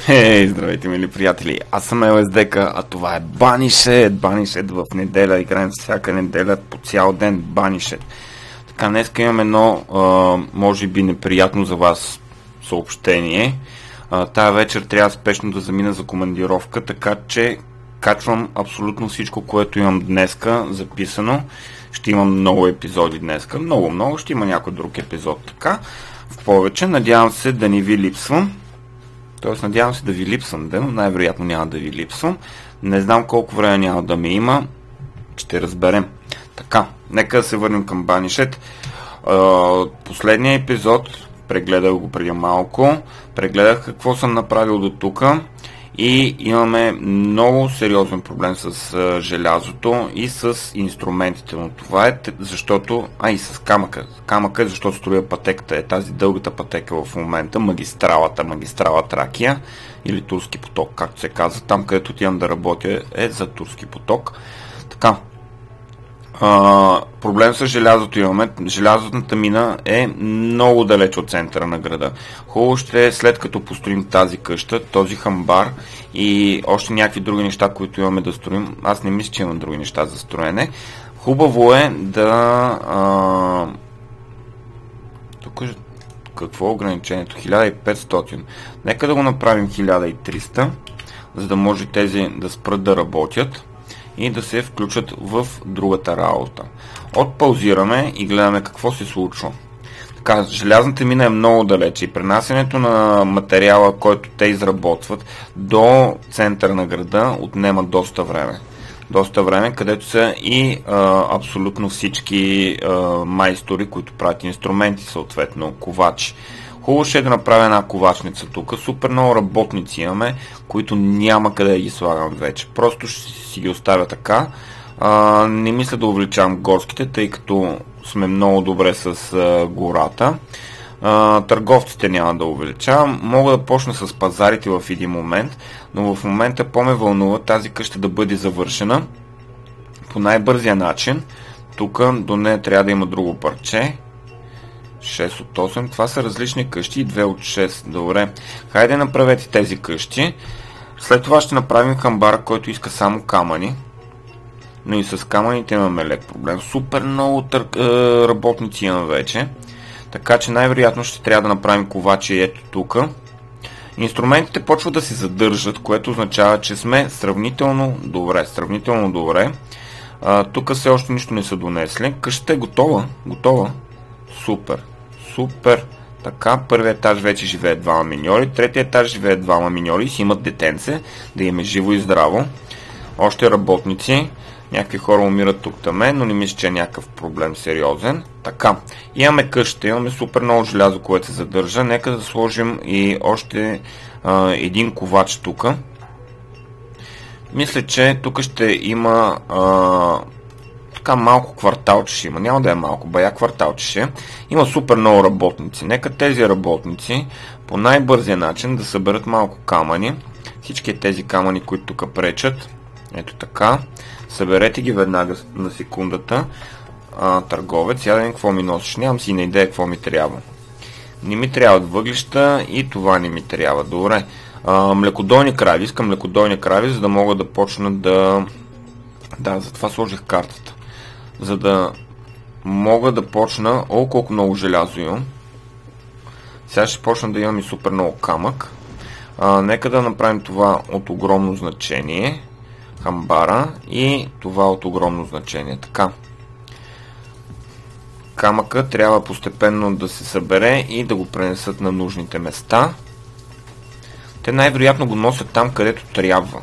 Хей, здравейте, мили приятели! Аз съм LSD-ка, а това е Банишед. Банишед в неделя. Играем всяка неделя по цял ден Банишед. Така, днеска имам едно, може би неприятно за вас съобщение. Тая вечер трябва спешно да замина за командировка, така че качвам абсолютно всичко, което имам днеска записано. Ще имам много епизоди днеска. Много. Ще има някой друг епизод така. В повече. Надявам се да не ви липсвам. Тоест, надявам се да ви липсвам, но най-вероятно няма да ви липсвам. Не знам колко време няма да ме има. Ще разберем. Така, нека да се върнем към Банишед. Последния епизод, прегледах го преди малко. Прегледах какво съм направил до тук. И имаме много сериозен проблем с желязото и с инструментите. Но това е защото... и с камъка. Камъка е защото строя пътеката. Е тази дългата пътека в момента. Магистрала Тракия. Или Турски поток, както се казва. Там, където отивам да работя, е за Турски поток. Така. Проблем с желязото имаме. Желязотната мина е много далеч от центъра на града. Хубаво ще е след като построим тази къща, този хамбар и още някакви други неща, които имаме да строим. Аз не мисля, че имам други неща за строене. Хубаво е да... Тук какво е ограничението? 1500. Нека да го направим 1300, за да може тези да спрат да работят и да се включат в другата работа. Отпаузираме и гледаме какво се случва. Така, желязната мина е много далече и пренасенето на материала, който те изработват до центъра на града отнема доста време. Доста време, където са и абсолютно всички майстори, които правят инструменти, съответно ковачи. Хубаво ще е да направя една ковачница тук. Супер много работници имаме, които няма къде да ги слагам вече. Просто ще си ги оставя така. Не мисля да увеличавам горските, тъй като сме много добре с гората. Търговците няма да увеличавам. Мога да почна с пазарите в един момент, но в момента по-ме вълнува тази къща да бъде завършена по най-бързия начин. Тук до нея трябва да има друго парче. 6 от 8. Това са различни къщи и 2 от 6. Добре. Хайде направете тези къщи. След това ще направим хамбара, който иска само камъни. Но и с камъните имаме лек проблем. Супер много работници имам вече. Така че най-вероятно ще трябва да направим ковачи ето тук. Инструментите почват да се задържат, което означава, че сме сравнително добре. Тук все още нищо не са донесли. Къщата е готова. Супер. Така, първият етаж вече живеят двама миньори, третия етаж живеят двама миньори и си имат детенце, да им е живо и здраво. Още работници, някакви хора умират тук-таме, но не мисля, че е някакъв проблем сериозен. Така, имаме къща, имаме супер много желязо, което се задържа. Нека да сложим и още един ковач тук. Мисля, че тук ще има... така малко кварталче ще има. Няма да е малко, бая кварталче ще. Има супер много работници. Нека тези работници по най-бързия начин да съберат малко камъни. Всички тези камъни, които тук пречат. Ето така. Съберете ги веднага на секундата. Търговец, я да видим какво ми носиш. Нямам си на идея какво ми трябва. Не ми трябват въглища и това не ми трябва. Добре. Млекодойни крави. Искам млекодойни крави, за да мога да почна да... Да, затова сложих картата. За да мога да почна... колко много желязо имам. Сега ще почна да имам и супер много камък. Нека да направим това от огромно значение. Хамбара. И това от огромно значение. Така. Камъка трябва постепенно да се събере и да го пренесат на нужните места. Те най-вероятно го носят там, където трябва.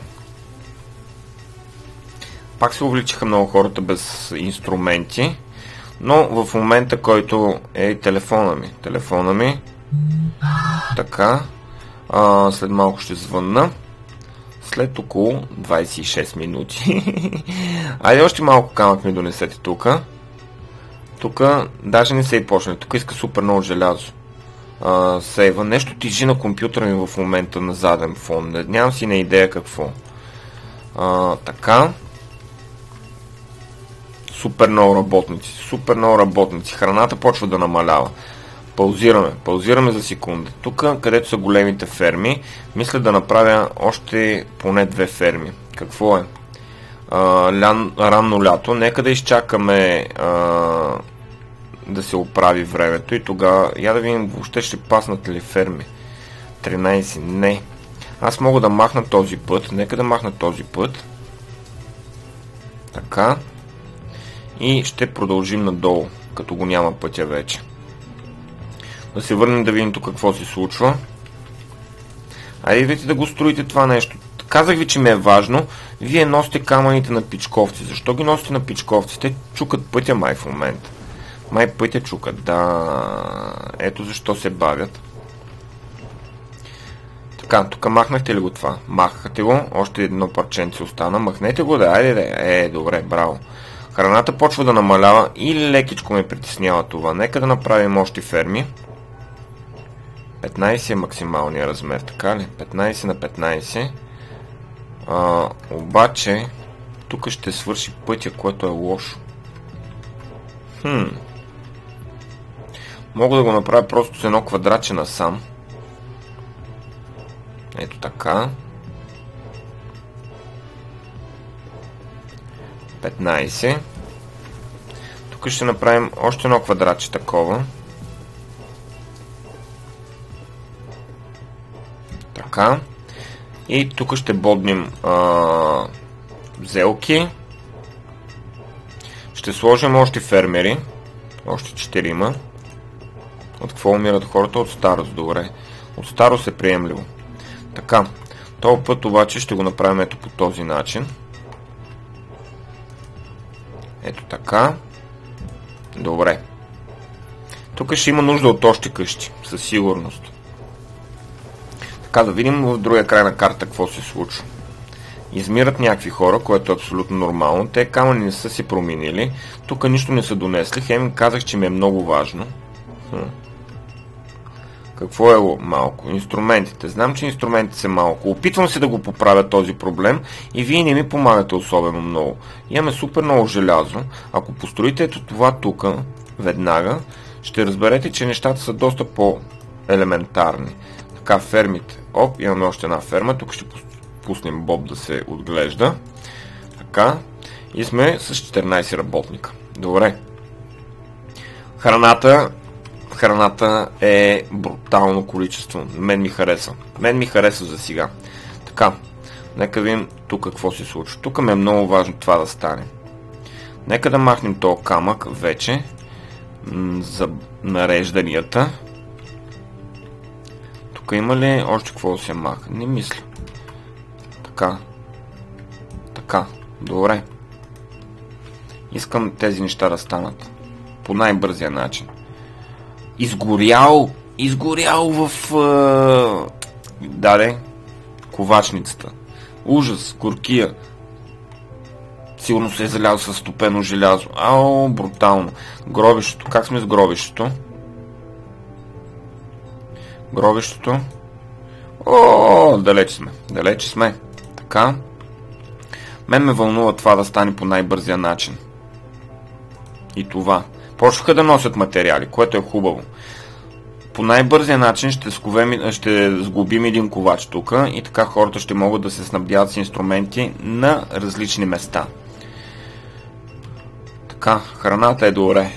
Пак се увеличиха много хората без инструменти, но в момента, който е телефона ми, така, след малко ще звънна, след около 26 минути. Айде още малко камък ми донесете тук. Тук даже не се и почне, тук иска супер много желязо. Сейва, нещо тежи на компютъра ми в момента на заден фон, нямам си на идея какво. Така. Супер много работници. Храната почва да намалява. Паузираме за секунда. Тук, където са големите ферми, мисля да направя още поне 2 ферми. Какво е? Ранно лято. Нека да изчакаме да се оправи времето и тогава я да видим въобще ще паснат ли ферми. 13. Не. Аз мога да махна този път. Нека да махна този път. Така. И ще продължим надолу, като го няма пътя вече. Да се върнем да видим тук какво се случва. Айде идвайте да го строите това нещо. Казах ви, че ми е важно. Вие носите камъните на пичковци. Защо ги носите на пичковци? Те чукат пътя май в момента. Май пътя чукат. Да. Ето защо се бавят. Така, тук махнахте ли го това? Махате го. Още едно парченце остана. Махнете го, да. Айде. Добре, браво. Храната почва да намалява и лекичко ме притеснява това. Нека да направим още ферми. 15 е максималния размер, така ли? 15 на 15. Обаче, тук ще свърши пътя, което е лошо. Мога да го направя просто с едно квадратче насам. Ето така. 15. Тук ще направим още едно квадратче такова. Така. И тук ще боднем зелки. Ще сложим още фермери. Още 4. От какво умират хората? От старост, добре. От старост е приемливо. Така. Този път обаче ще го направим ето по този начин. Ето така. Добре. Тук ще има нужда от още къщи. Със сигурност. Така, да видим в другия край на карта какво се случва. Измират някакви хора, което е абсолютно нормално. Те камъни не са си променили. Тук нищо не са донесли. Хем казах, че ми е много важно. Какво е малко? Инструментите. Знам, че инструментите са малко. Опитвам се да го поправя този проблем и вие не ми помагате особено много. Имаме супер много желязо. Ако построите ето това тук, веднага, ще разберете, че нещата са доста по-елементарни. Така, фермите. Оп, имаме още една ферма. Тук ще пуснем Боб да се отглежда. Така. И сме с 14 работника. Добре. Храната е брутално количество. Мен ми хареса за сега. Така. Нека видим тук какво се случва. Тук ми е много важно това да стане. Нека да махнем този камък вече. За нарежданията. Тук има ли още какво да се маха? Не мисля. Така. Така. Добре. Искам тези неща да станат. По най-бързия начин. Изгорял в... ковачницата. Ужас, горкия. Сигурно се е залязал със стопено желязо. Брутално. Гробището. Как сме с гробището? Гробището. Далеч сме. Така. Мен ме вълнува това да стане по най-бързия начин. И това. Почнаха да носят материали, което е хубаво. По най-бързия начин ще сглобим един ковач тук и така хората ще могат да се снабдяват с инструменти на различни места. Така, храната е добре.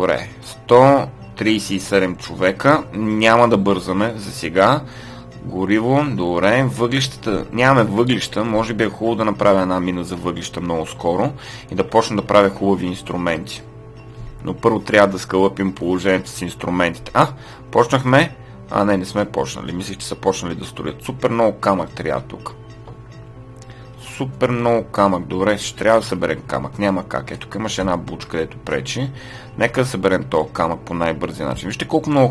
137 човека. Няма да бързаме за сега. Гориво, добре. Въглищата. Нямаме въглища. Може би е хубаво да направя една мина за въглища много скоро и да почна да правя хубави инструменти. Но първо трябва да скълъпим положението с инструментите. Почнахме. Не сме почнали. Мислих, че са почнали да строят. Супер много камък трябва тук. Супер много камък. Добре, ще трябва да съберем камък. Няма как. Ето тук имаше една бучка, където пречи. Нека да съберем този камък по най-бързия начин. Вижте колко много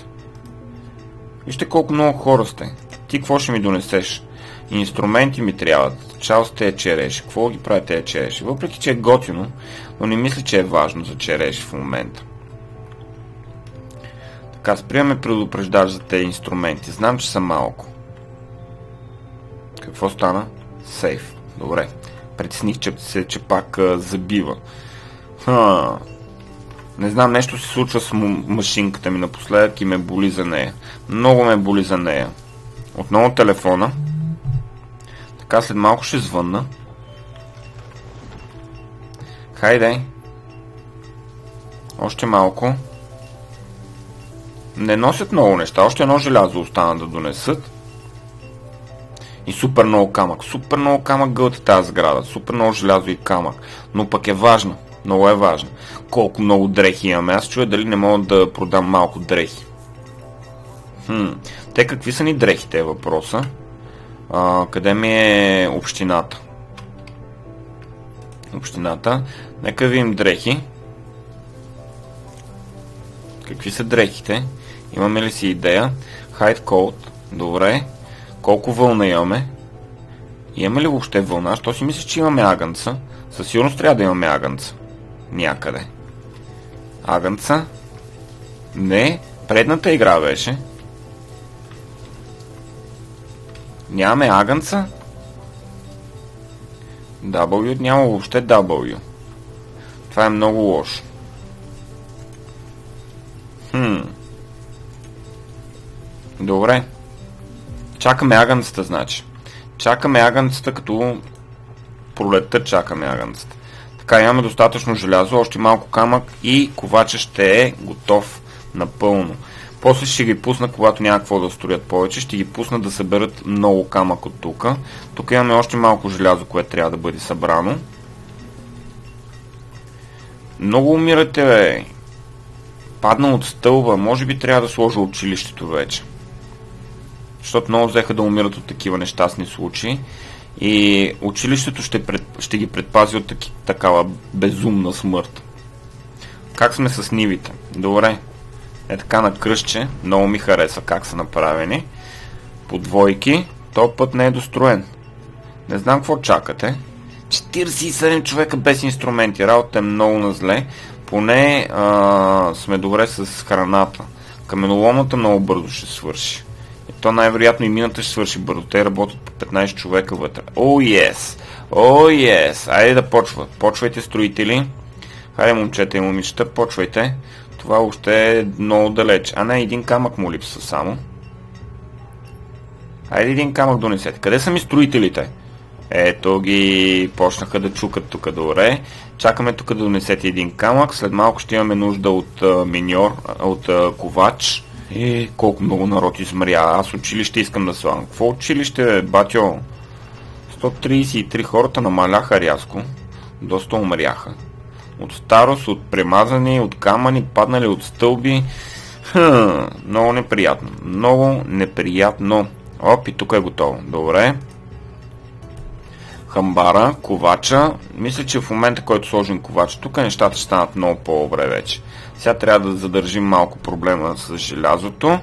хора сте. Ти какво ще ми донесеш? Инструменти ми трябват. Чао с тези череши. Какво ги правят тези череши? Въпреки, че е готино, но не мисля, че е важно за череши в момента. Така, сприеме предупреждаш за тези инструменти. Знам, че са малко. Какво стана? Сейф. Добре. Притесних, че пак забива. Не знам, нещо се случва с машинката ми напоследък и ме боли за нея. Много ме боли за нея. Отново телефона. Така, след малко ще звънна. Хайде. Още малко. Не носят много неща. Още едно желязо остана да донесат. И супер много камък. Супер много камък гълта тази сграда. Супер много желязо и камък. Но пък е важно. Много е важно. Колко много дрехи имаме. Аз чуя дали не мога да продам малко дрехи. Те какви са ни дрехите е въпроса. Къде ми е общината? Общината. Нека видим дрехи. Какви са дрехите? Имаме ли си идея? Hide coat. Добре. Колко вълна имаме? Имаме ли въобще вълна? Що си мисля, че имаме агънца? Със сигурност трябва да имаме агънца. Някъде. Агънца? Не. Предната игра беше. Нямаме агънца? W? Няма въобще W. Това е много лошо. Добре. Чакаме агънцата, значи. Чакаме агънцата, като пролетта чакаме агънцата. Така, имаме достатъчно желязо, още малко камък и ковача ще е готов напълно. После ще ги пусна, когато няма какво да строят повече, ще ги пусна да съберат много камък от тук. Тук имаме още малко желязо, което трябва да бъде събрано. Много умирате, бе. Падна от стълба, може би трябва да сложа училището вече. Защото много взеха да умират от такива нещастни случаи. И училището ще ги предпази от такава безумна смърт. Как сме с нивите? Добре. Е така на кръстче. Много ми хареса как са направени. По двойки. Този път не е достроен. Не знам какво чакате. 47 човека без инструменти. Работа е много на зле. Поне сме добре с храната. Каменоломната много бързо ще свърши. И то най-вероятно и мината ще свърши бързо. Те работят по 15 човека вътре. Yes! Айде да почва. Почвайте, строители. Хайде, момчета и момичета, почвайте. Това още е много далеч. А не, един камък му липсва само. Хайде един камък донесете. Къде са ми строителите? Ето ги почнаха да чукат тук добре. Чакаме тук да донесете един камък. След малко ще имаме нужда от миньор, от ковач. И колко много народ измря. Аз училище искам да слагам. Какво училище, батьо? 133 хората намаляха рязко. Доста умряха. От старост, от премазани, от камъни, паднали от стълби. Много неприятно. Много неприятно. Оп, и тук е готово. Добре. Хамбара, ковача. Мисля, че в момента, който сложим ковача, тук нещата ще станат много по-добре вече. Сега трябва да задържим малко проблема с желязото.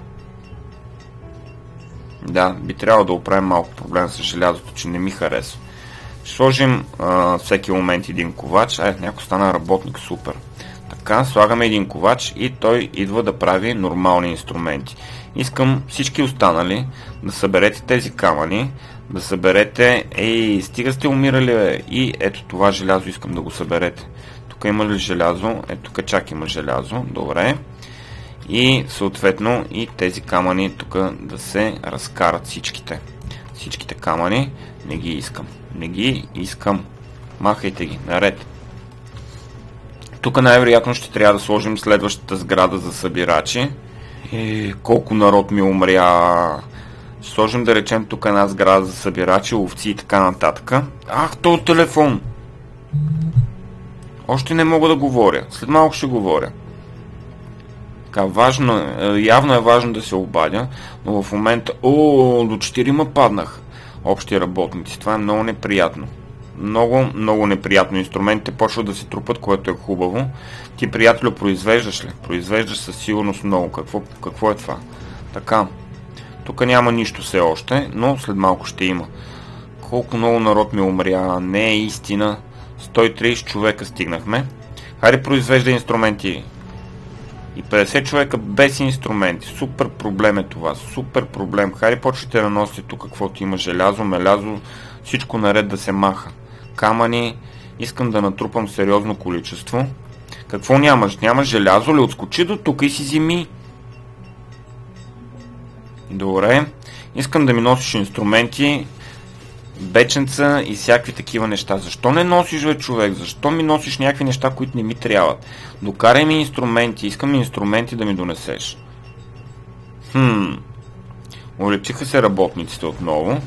Да, би трябвало да оправим малко проблема с желязото, че не ми харесва. Ще сложим всеки момент един ковач. Някой стана работник, супер. Така, слагаме един ковач и той идва да прави нормални инструменти. Искам всички останали да съберете тези камъни, да съберете... стига сте умирали, бе. И ето това желязо искам да го съберете. Тук има ли желязо? Ето тук чак има желязо. Добре. И съответно и тези камъни тук да се разкарат всичките. Всичките камъни не ги искам. Не ги искам. Махайте ги. Наред. Тук най-вероятно ще трябва да сложим следващата сграда за събирачи. Колко народ ми умря. Ще сложим да речем тук една сграда за събирачи, ловци и така нататък. този телефон! Още не мога да говоря. След малко ще говоря. Така, явно е важно да се обадя, но в момента... до 4 паднах. Общи работници. Това е много неприятно. Много, много неприятно. Инструментите почват да се трупат, което е хубаво. Ти, приятелю, произвеждаш ли? Произвеждаш със сигурност много. Какво е това? Така. Тук няма нищо все още, но след малко ще има. Колко много народ ми умря. Не е истина. 130 човека стигнахме. Хайде, произвежда инструменти. И 50 човека без инструменти. Супер проблем е това. Супер проблем. Хайде, почвайте да носите тук каквото има. Желязо, мелязо. Всичко наред да се маха. Камъни. Искам да натрупам сериозно количество. Какво нямаш? Нямаш желязо ли? Отскочи до тук и си вземи. Добре. Искам да ми носиш инструменти, беченца и всякакви такива неща. Защо не носиш, бе, човек? Защо ми носиш някакви неща, които не ми трябват? Докарай ми инструменти. Искам инструменти да ми донесеш. Улечиха се работниците отново.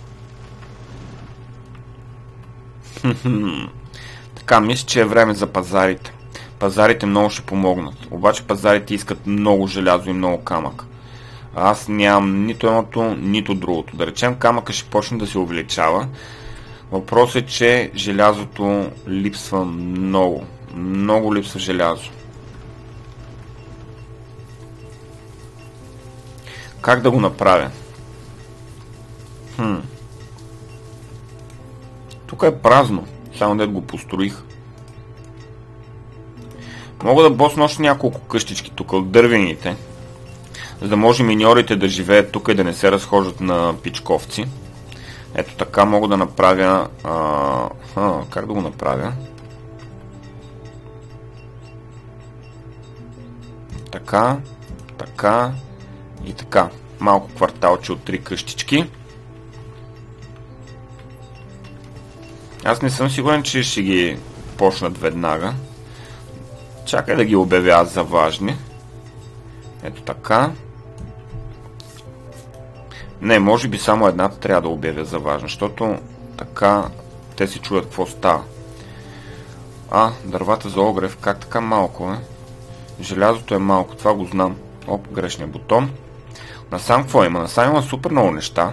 Така, мисля, че е време за пазарите. Пазарите много ще помогнат. Обаче пазарите искат много желязо и много камък. Аз нямам нито едното, нито другото. Да речем, камъка ще почне да се увеличава. Въпросът е, че желязото липсва много. Много липсва желязо. Как да го направя? Тук е празно. Само дето го построих. Мога да босна още няколко къщички тук от дървените, за да може миньорите да живеят тук и да не се разхождат на пичковци. Ето така мога да направя... как да го направя? Така, така и така. Малко кварталче от 3 къщички. Аз не съм сигурен, че ще ги почнат веднага. Чакай да ги обявя аз за важни. Ето така. Не, може би само едната трябва да обявя за важна, защото така те си чуят какво става. Дървата за огрев, как така малко е? Желязото е малко, това го знам. Оп, грешния бутон. Насам какво има? Насам има супер много неща.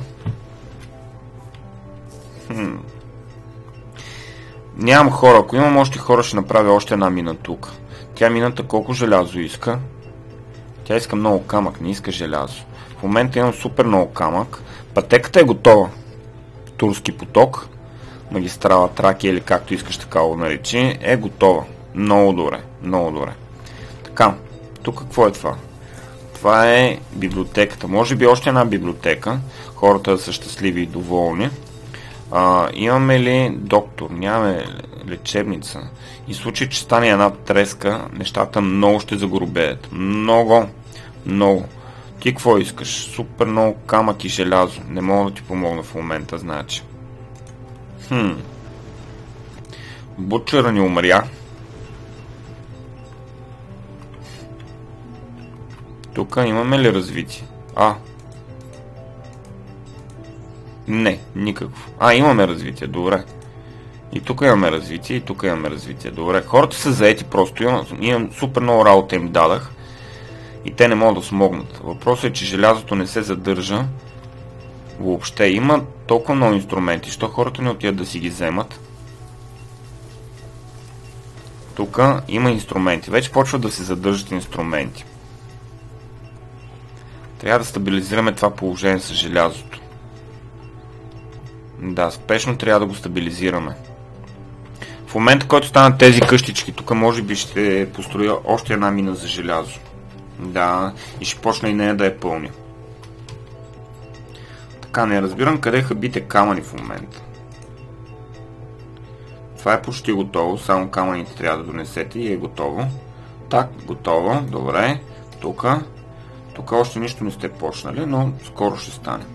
Нямам хора. Ако имам още хора, ще направя още една мина тук. Тя мината колко желязо иска? Тя иска много камък, не иска желязо. В момента имам супер много камък. Пътеката е готова. Турски поток, магистрала Тракия или както искаш така го наречи, е готова. Много добре, много добре. Така, тук какво е това? Това е библиотеката. Може би още една библиотека. Хората да са щастливи и доволни. Имаме ли доктор? Нямаме лечебница. И в случай, че стане една треска, нещата много ще загробеят. Много, много. Ти какво искаш? Супер много камък и желязо. Не мога да ти помогна в момента, значи. Бучера ни умря. Тук имаме ли развитие? Не, никакво. Имаме развитие, добре. И тук имаме развитие, и тук имаме развитие. Добре, хората са заети просто. Имам супер много работа им дадах. И те не могат да смогнат. Въпросът е, че желязото не се задържа. Въобще има толкова много инструменти. Що хората не отидат да си ги вземат? Тук има инструменти. Вече почват да се задържат инструменти. Трябва да стабилизираме това положение с желязото. Да, спешно трябва да го стабилизираме. В момента, който станат тези къщички, тук може би ще построя още една мина за желязо. Да, и ще почна и нея да я пълня. Така, не разбирам къде хабите камъни в момента. Това е почти готово, само камъните трябва да донесете и е готово. Так, готово, добре. Тук още нищо не сте почнали, но скоро ще стане.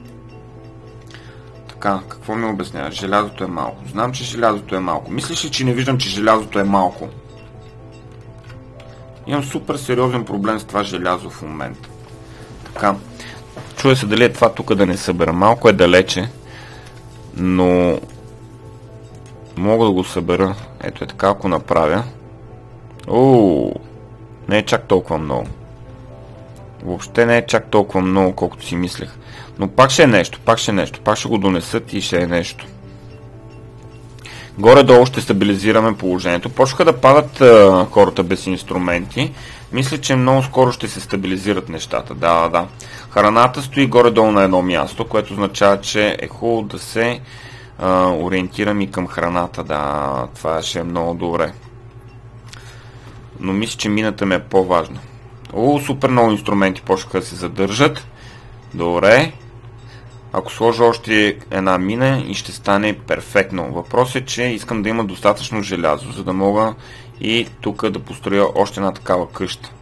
Така, какво ми обяснява? Желязото е малко. Знам, че желязото е малко. Мислиш ли, че не виждам, че желязото е малко? Имам супер сериозен проблем с това желязо в момента. Така, чуя се дали е това тук да не събера. Малко е далече, но мога да го събера. Ето е така, ако направя. Не е чак толкова много. Въобще не е чак толкова много, колкото си мислех. Но пак ще е нещо, пак ще го донесат и ще е нещо. Горе-долу ще стабилизираме положението. Почнаха да падат хората без инструменти. Мисля, че много скоро ще се стабилизират нещата. Да. Храната стои горе-долу на едно място, което означава, че е хубаво да се ориентирам и към храната. Да, това ще е много добре. Но мисля, че мината ми е по-важна. Супер много инструменти почнаха да се задържат. Добре. Ако сложа още една мина и ще стане перфектно. Въпросът е, че искам да има достатъчно желязо, за да мога и тук да построя още една такава къща.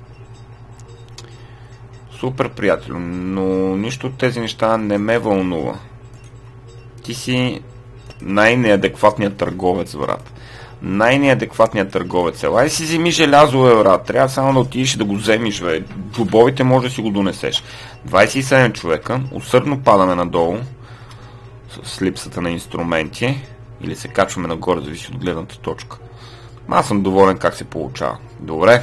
Супер, приятел, но нищо от тези неща не ме вълнува. Ти си най-неадекватният търговец, брат. Най-неадекватният търговец. Елай си вземи желязо, брат. Трябва само да отидеш и да го вземиш, бе. Джубовите може да си го донесеш. 27 човека. Усърдно падаме надолу с липсата на инструменти. Или се качваме нагоре, зависи от гледната точка. Аз съм доволен как се получава. Добре.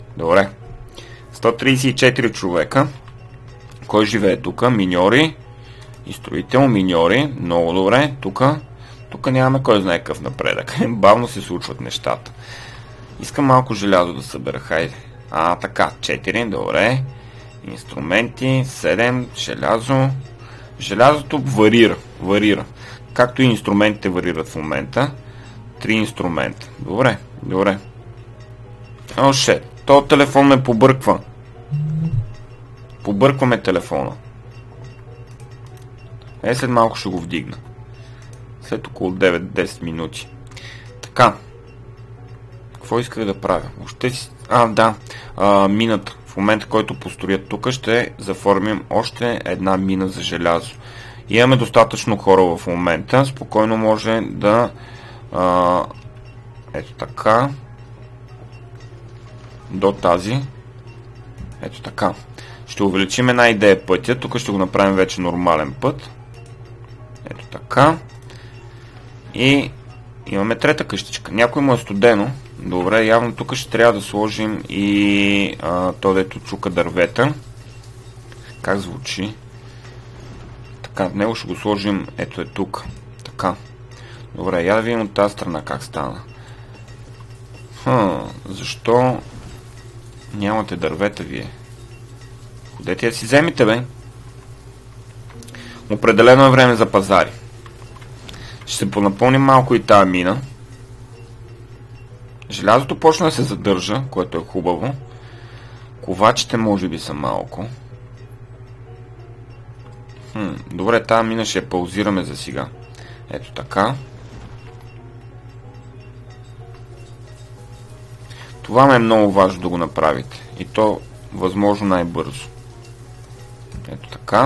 134 човека. Кой живее тук? Миньори. И строител, миньори. Много добре. Тук нямаме кой знае какъв напредък. Бавно се случват нещата. Искам малко желязо да събера. Хайде. Така. 4. Добре. Инструменти. 7. Желязо. Желязото варира. Както и инструментите варират в момента. 3 инструмента. Добре. То телефон ме побърква. Побъркваме телефона. След малко ще го вдигна. След около 9-10 минути. Така. Какво исках да правя? Мината. В момента, който построят тук, ще заформим още една мина за желязо. Имаме достатъчно хора в момента. Спокойно може да... ето така. До тази. Ето така. Ще увеличим една идея пътя. Тук ще го направим вече нормален път. Ето така. И имаме трета къщичка. Някой му е студено. Добре, явно тук ще трябва да сложим и то, дето чука дървета. Как звучи? Така, в него ще го сложим, ето е тук. Така. Добре, я да видим от тази страна как стана. Защо нямате дървета вие? Ходете да си вземите, бе. Определено е време за пазари. Ще се понапълним малко и тази мина. Желязото почна да се задържа, което е хубаво. Ковачите може би са малко. Добре, тази мина ще я паузираме за сега. Ето така. Това ме е много важно да го направите. И то възможно най-бързо. Ето така.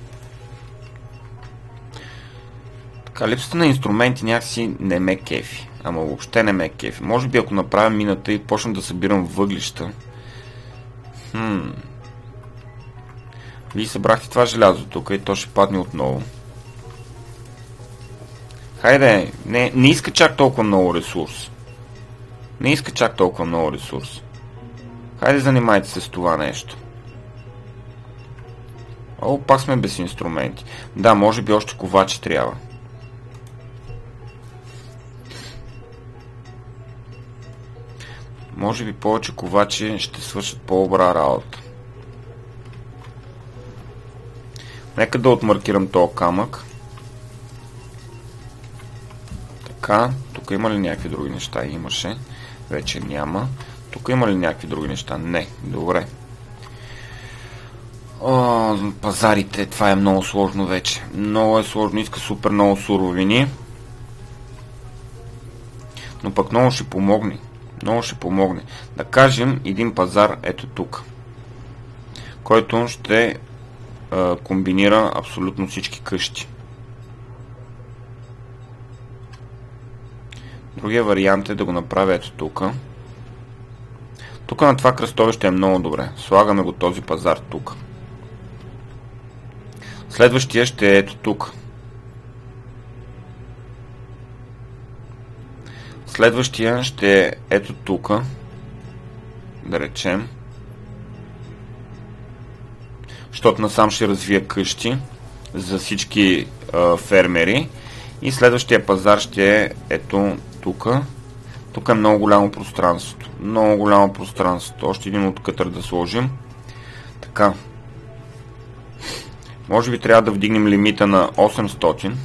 Така, липсата на инструменти някакси не ме кефи. Ама въобще не ме кефи. Може би ако направя мината и почна да събирам въглища. Вие събрахте това желязо тук и то ще падне отново. Хайде, не иска чак толкова много ресурс. Хайде, занимайте се с това нещо. Пак сме без инструменти. Да, може би още ковачи трябва. Може би повече ковачи ще свършат по-добра работа. Нека да отмаркирам този камък. Така, тук има ли някакви други неща? Имаше. Вече няма. Тук има ли някакви други неща? Не. Добре. Пазарите. Това е много сложно вече. Много е сложно. Иска супер много суровини. Но пък много ще помогне. Да кажем един пазар ето тук. Който ще комбинира абсолютно всички къщи. Другия вариант е да го направя ето тук. Тук на това кръстовище е много добре. Слагаме го този пазар тук. Следващия ще е ето тук. Следващия ще е ето тук. Да речем. Защото насам ще развия къщи за всички фермери. И следващия пазар ще е ето тук. Тук е много голямо пространството. Още един откътър да сложим. Така. Може би трябва да вдигнем лимита на 800.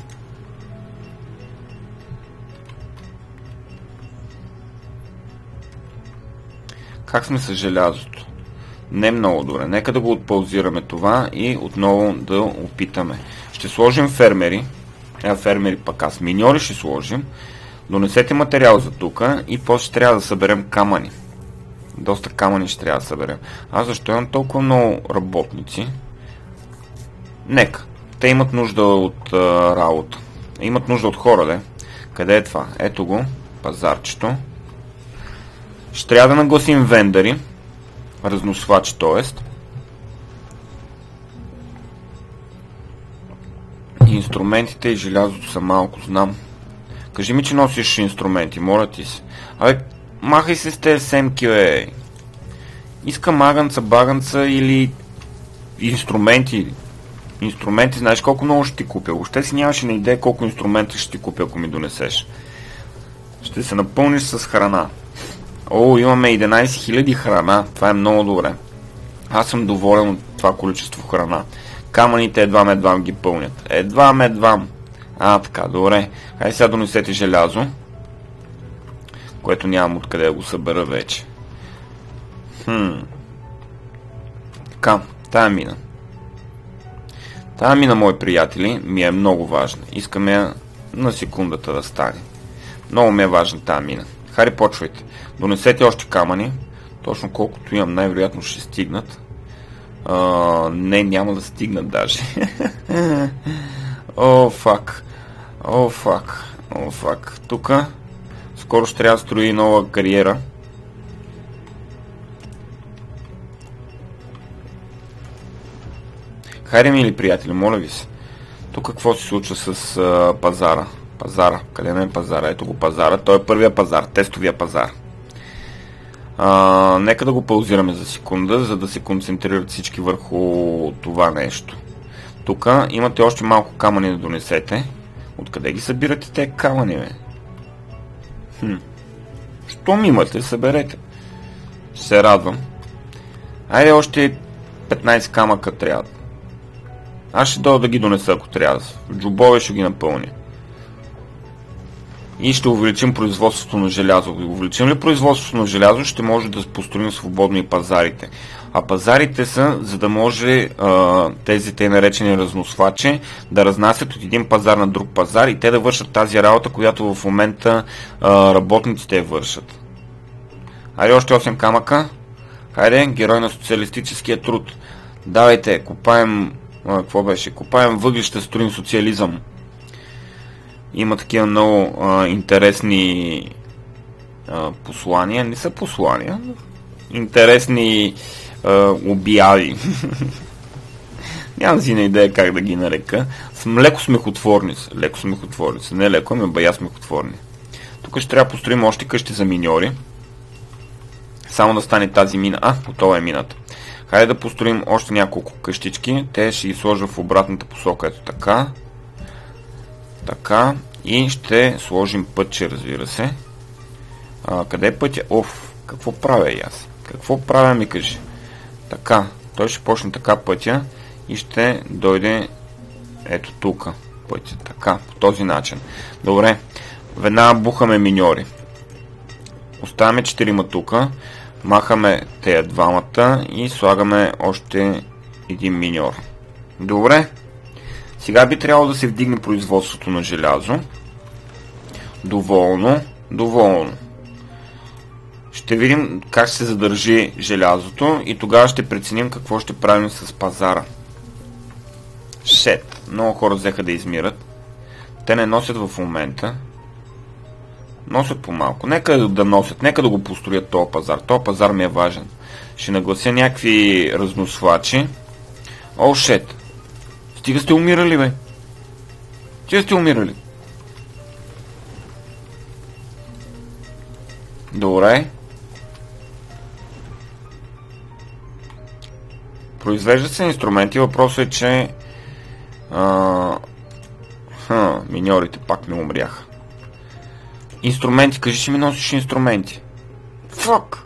Как сме с желязото? Не много добре. Нека да го отпаузираме това и отново да опитаме. Ще сложим фермери. Фермери пък аз. Миньори ще сложим. Донесете материал за тук и после ще трябва да съберем камъни. Доста камъни ще трябва да съберем. Аз защо имам толкова много работници? Нека. Те имат нужда от работа. Имат нужда от хора, де. Къде е това? Ето го. Пазарчето. Ще трябва да нагласим вендари. Разносвачи, т.е. Инструментите и желязото са малко, знам. Кажи ми, че носиш инструменти, моля ти се. Абе, махай се с тези семки, бе. Иска маганца, баганца или инструменти. Инструменти, знаеш колко много ще ти купя. Въобще си нямаше на идея колко инструмента ще ти купя, ако ми донесеш. Ще се напълниш с храна. О, имаме 11 000 храна. Това е много добре. Аз съм доволен от това количество храна. Камъните едвам ги пълнят. Едвам. Така, добре. Хайде сега донесете желязо. Което нямам откъде да го събера вече. Така, тая мина. Тая мина, мои приятели, ми е много важна. Искам я на секундата да стане. Много ми е важна тая мина. Хари, почвайте. Донесете още камъни. Точно колкото имам, най-вероятно ще стигнат. Не, няма да стигнат даже. О, фак. Тук скоро ще трябва да строи нова кариера. Хайде, мили приятели, моля ви се. Тук какво се случва с пазара? Пазара. Къде не е пазара? Ето го пазара. Той е първия пазар, тестовия пазар. Нека да го паузираме за секунда, за да се концентрират всички върху това нещо. Тук имате още малко камъни да донесете. Откъде ги събирате те камъни, бе? Щом имате, съберете. Се радвам. Айде, още 15 камъка трябва. Аз ще дойда да ги донеса, ако трябва. В джобове ще ги напълня. И ще увеличим производството на желязо. Увеличим ли производството на желязо, ще може да построим свободно и пазарите. А пазарите са, за да може тези тъй наречени разносвачи да разнасят от един пазар на друг пазар и те да вършат тази работа, която в момента работниците вършат. Хайде, още 8 камъка. Хайде, герой на социалистическия труд. Давайте, копаем... какво беше? Копаем въглища, строим социализъм. Има такива много интересни послания. Не са послания. Интересни обяви. Нямам си на идея как да ги нарека. Леко смехотворни са. Леко смехотворни са. Не леко, ами бая смехотворни. Тук ще трябва да построим още къщи за миньори. Само да стане тази мина. Готова е мината. Хайде да построим още няколко къщички. Те ще ги сложа в обратната посока. Ето така. Така. И ще сложим пътче, разбира се. Къде е пътя? Какво правя и аз? Какво правя, ми кажи? Така. Той ще почне така пътя и ще дойде ето тук пътя. Така, по този начин. Добре. Веднага бухаме миньори. Оставяме 4 тук. Махаме тези двамата и слагаме още един миньор. Добре. Сега би трябвало да се вдигне производството на желязо. Доволно. Ще видим как ще се задържи желязото и тогава ще преценим какво ще правим с пазара. Много хора взеха да измират. Те не носят в момента. Носят по-малко. Нека да носят, нека да го построят този пазар. Този пазар ми е важен. Ще наглася някакви разносвачи. Стига сте умирали, бе. Добре. Произвеждат се инструменти. Въпросът е, че миньорите пак ми умряха. Инструменти, кажи, че ми носиш инструменти. Фак!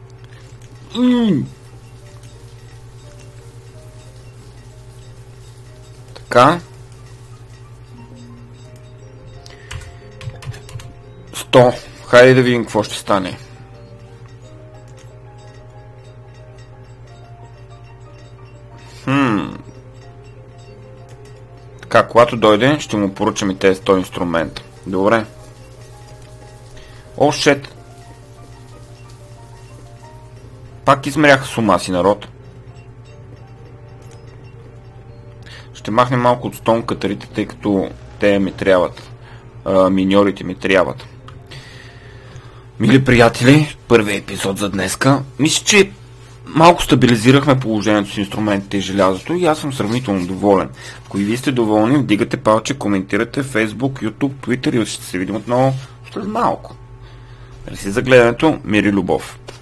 Така. 100. Хайде да видим какво ще стане. Така, когато дойде, ще му поръчам и тези 100 инструмента. Добре. О, шет! Пак измеряха с ума си, народ. Ще махнем малко от стон катарите, тъй като те ми трябват. Миньорите ми трябват. Мили приятели, първият епизод за днеска. Мисля, че малко стабилизирахме положението с инструментите и желязото и аз съм сравнително доволен. Ако и вие сте доволни, вдигате палче, коментирате в Facebook, YouTube, Twitter и ще се видим отново след малко. Мерси за гледането, мир и любов.